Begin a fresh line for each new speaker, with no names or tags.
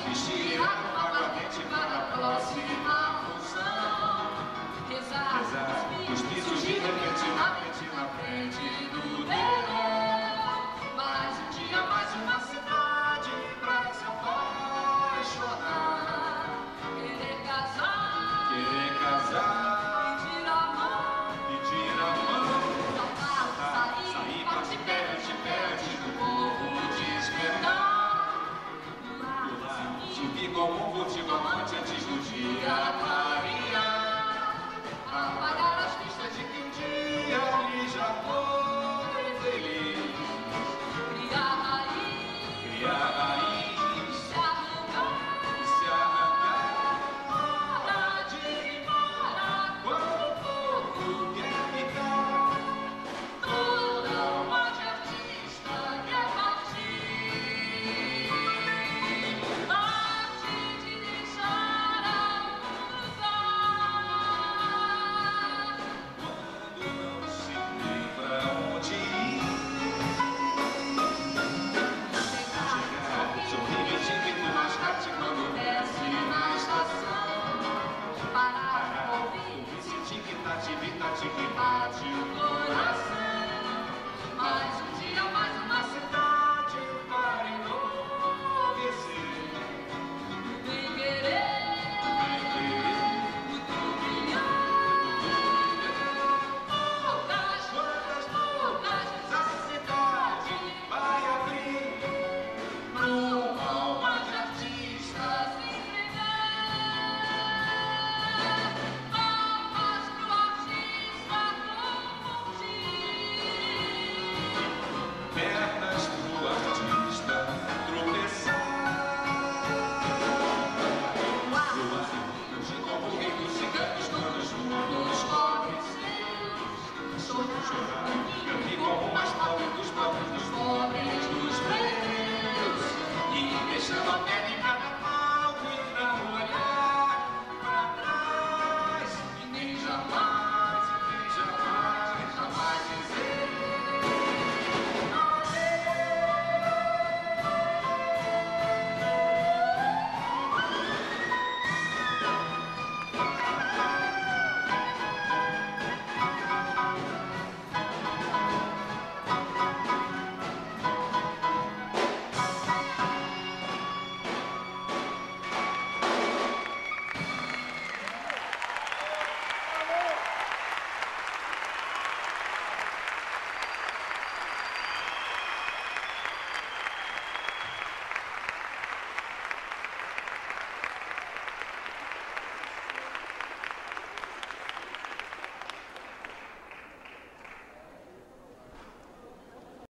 vestir aguardente para a próxima função. Rezar, cuspir, surgir, refletir na frente do terror. Mais um dia, mais uma cidade pra se apaixonar. Querer casar, pedir a mão, saltar, sair, partir perto do povo despertar. Subir como um vultivo amante antes do dia clarear.